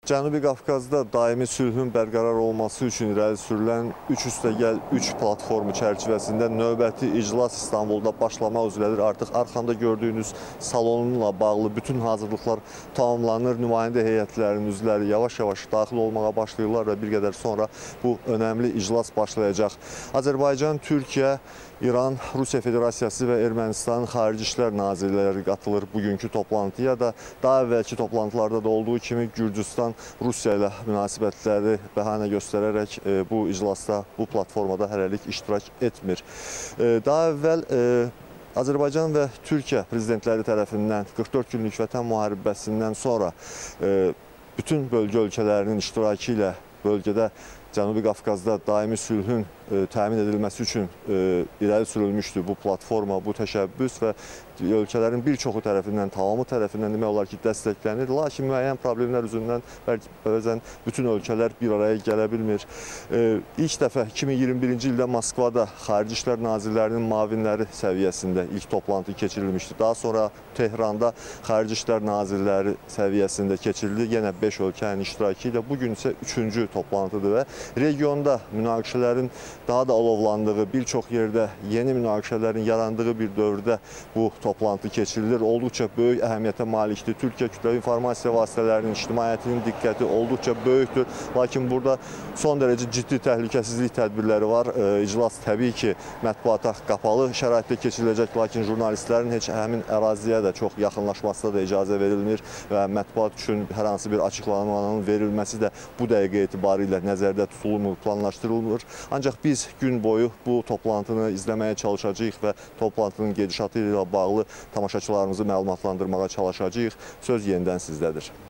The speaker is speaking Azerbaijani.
Cənubi Qafqazda daimi sülhün bərqərar olması üçün irəli sürülən 3+3 platformu çərçivəsində növbəti iclas İstanbulda başlamaq üzrədir. Artıq arxamda gördüyünüz salonla bağlı bütün hazırlıqlar tamamlanır. Nümayəndə heyətlərinin üzvləri yavaş-yavaş daxil olmağa başlayırlar və bir qədər sonra bu önəmli iclas başlayacaq. Azərbaycan, Türkiyə, İran, Rusiya Federasiyası və Ermənistanın Xarici İşlər Nazirləri qatılır bugünkü toplantıya da. Daha əvvəlki toplantılarda da olduğu kimi Gürcüstan Rusiya ilə münasibətləri bəhanə göstərərək bu iclasda, bu platformada hələlik iştirak etmir. Daha əvvəl Azərbaycan və Türkiyə prezidentləri tərəfindən 44 günlük vətən müharibəsindən sonra bütün bölgə ölkələrinin iştirakı ilə bölgədə Cənubi Qafqazda daimi sülhün təmin edilməsi üçün irəli sürülmüşdür bu platforma, bu təşəbbüs və ölkələrin bir çoxu tərəfindən, tamamı tərəfindən demək olar ki, dəstəklənir. Lakin müəyyən problemlər üzündən bəzən bütün ölkələr bir araya gələ bilmir. İlk dəfə 2021-ci ildə Moskvada Xarici İşlər Nazirlərinin müavinləri səviyyəsində ilk toplantı keçirilmişdi. Daha sonra Tehranda Xarici İşlər Nazirləri səviyyəsində keçirildi. Yenə 5 ölkənin iştirakı ilə. Bugün isə 3-cü toplantıdır və regionda münaqişələrin daha da alovlandığı, bir çox yerdə yeni münaqişələrin yarandığı bir dövrdə bu toplantı keçirilir. Olduqca böyük əhəmiyyətə malikdir. Türkiyə kütləvi informasiya vasitələrinin, ictimaiyyətinin diqqəti olduqca böyükdür. Lakin burada son dərəcə ciddi təhlükəsizlik tədbirləri var. İclas təbii ki, mətbuata qapalı şəraitdə keçiriləcək, lakin jurnalistlərin heç həmin əraziyə də çox yaxınlaşmasına da icazə verilmir və mətbuat üçün hər hansı bir açıqlamanın verilməsi də bu dəqiqə etibarilə nəzərdə tutulmur, planlaşdırılmır. Ancaq biz gün boyu bu toplantını izləməyə çalışacağıq və toplantının gedişatı ilə bağlı tamaşaçılarımızı məlumatlandırmağa çalışacağıq. Söz yenidən sizdədir.